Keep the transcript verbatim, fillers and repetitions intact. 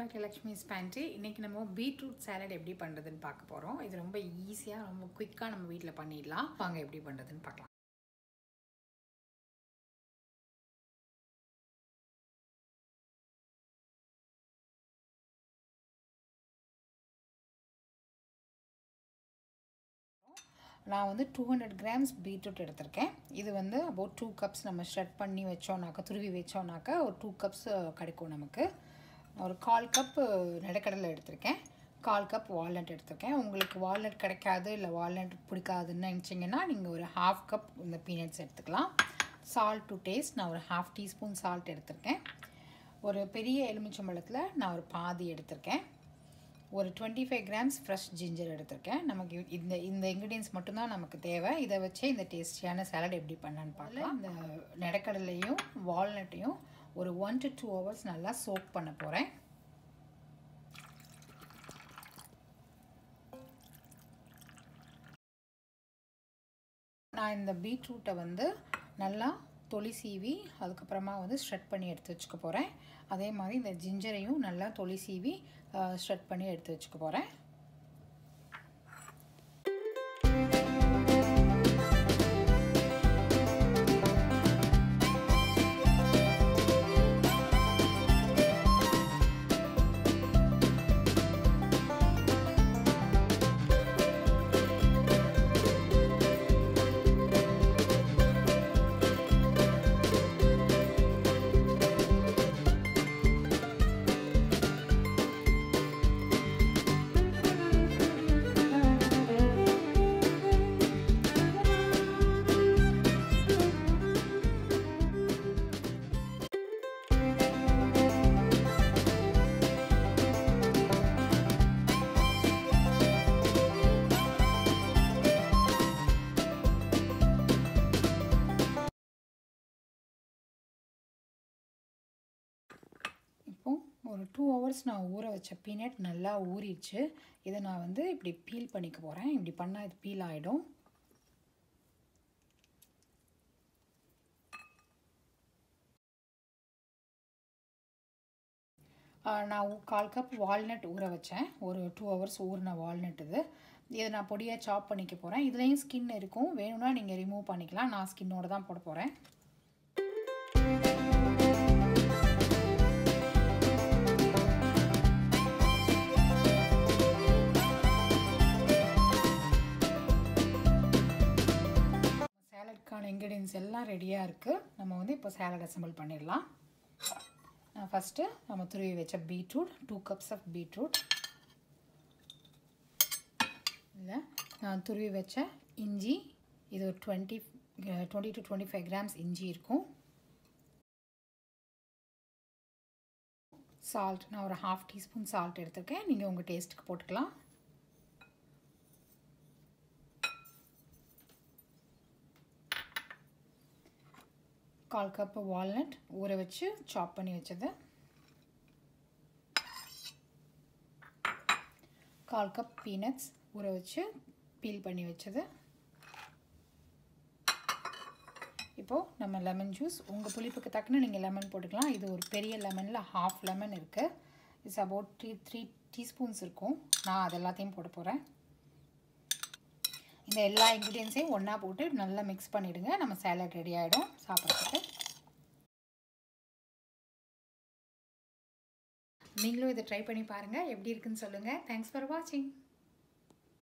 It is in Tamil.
Welcome back to Lakshmi's pantry. இன்றைக்கி நம்ம பீட்ரூட் சாலட் எப்படி பண்ணுறதுன்னு பார்க்க போகிறோம். இது ரொம்ப ஈஸியாக ரொம்ப குயிக்காக நம்ம வீட்டில் பண்ணிடலாம். வாங்க எப்படி பண்ணுறதுன்னு பார்க்கலாம். நான் வந்து டூ ஹண்ட்ரட் கிராம்ஸ் பீட்ரூட் எடுத்திருக்கேன். இது வந்து அபவுட் டூ கப்ஸ் நம்ம ஷ்ரெட் பண்ணி வச்சோன்னாக்கா துருவி வச்சோன்னாக்கா ஒரு டூ கப்ஸ் கிடைக்கும் நமக்கு. ஒரு கால் கப் நிலக்கடலை எடுத்திருக்கேன், கால் கப் வால்நட் எடுத்திருக்கேன். உங்களுக்கு வால்நட் கிடைக்காது இல்லை வால்நட் பிடிக்காதுன்னு நினச்சிங்கன்னா நீங்கள் ஒரு ஹாஃப் கப் இந்த பீனட்ஸ் எடுத்துக்கலாம். சால்ட் டு டேஸ்ட் நான் ஒரு ஹாஃப் டீஸ்பூன் சால்ட் எடுத்திருக்கேன். ஒரு பெரிய எலுமிச்சம்பழத்தில் நான் ஒரு பாதி எடுத்திருக்கேன். ஒரு twenty five grams fresh ginger எடுத்திருக்கேன். நமக்கு இந்த இந்த இன்க்ரீடியன்ஸ் மட்டும்தான் நமக்கு தேவை. இதை வச்சே இந்த டேஸ்டியான சாலட் எப்படி பண்ணலான்னு பார்க்கலாம். இந்த நிலக்கடலையும் வால்நட்டையும் ஒரு ஒன் டு டூ ஹவர்ஸ் நல்லா சோக் பண்ண போகிறேன். நான் இந்த பீட்ரூட்டை வந்து நல்லா தொளி சீவி அதுக்கப்புறமா வந்து ஷ்ரெட் பண்ணி எடுத்து வச்சுக்க போகிறேன். அதே மாதிரி இந்த ஜிஞ்சரையும் நல்லா தொளி சீவி ஷ்ரெட் பண்ணி எடுத்து வச்சுக்க போகிறேன். ஒரு டூ ஹவர்ஸ் நான் ஊற வச்ச பீனட் நல்லா ஊறிடுச்சு. இதை நான் வந்து இப்படி பீல் பண்ணிக்க போகிறேன். இப்படி பண்ணால் இது பீல் ஆகிடும். நான் கால் கப் வால்நட் ஊற வச்சேன். ஒரு டூ ஹவர்ஸ் ஊறின வால்நட் இது. இதை நான் பொடியாக சாப் பண்ணிக்க போகிறேன். இதுலேயும் ஸ்கின் இருக்கும், வேணும்னா நீங்கள் ரிமூவ் பண்ணிக்கலாம். நான் ஸ்கின்னோடு தான் போட போகிறேன். சாலட்கான இன்க்ரீடியன்ஸ் எல்லாம் ரெடியாக இருக்குது. நம்ம வந்து இப்போ சாலட் அசம்பிள் பண்ணிடலாம். நான் ஃபஸ்ட்டு நம்ம துருவி வச்ச beetroot, two cups of beetroot, இல்லை நான் துருவி வச்ச இஞ்சி, இது ஒரு twenty twenty to twenty five grams இஞ்சி இருக்கும். சால்ட் நான் ஒரு ஹாஃப் டீஸ்பூன் சால்ட் எடுத்துருக்கேன். நீங்கள் உங்கள் டேஸ்ட்டுக்கு போட்டுக்கலாம். கால் கப் வால்நட் ஊற வச்சு சாப் பண்ணி வச்சது, கால் கப் பீனட்ஸ் ஊற வச்சு பீல் பண்ணி வச்சது. இப்போது நம்ம லெமன் ஜூஸ், உங்கள் புளிப்புக்கு தக்கன நீங்கள் லெமன் போட்டுக்கலாம். இது ஒரு பெரிய லெமனில் ஹாஃப் லெமன் இருக்குது. It's about three three teaspoons இருக்கும். நான் அது எல்லாத்தையும் போட போகிறேன். இந்த எல்லா இன்க்ரீடியன்ஸையும் ஒன்றா போட்டு நல்லா மிக்ஸ் பண்ணிவிடுங்க. நம்ம சாலட் ரெடி ஆகிடும் சாப்பிட்றதுக்கு. நீங்களும் இதை ட்ரை பண்ணி பாருங்கள், எப்படி இருக்குன்னு சொல்லுங்கள். தேங்க்ஸ் ஃபார் வாட்சிங்.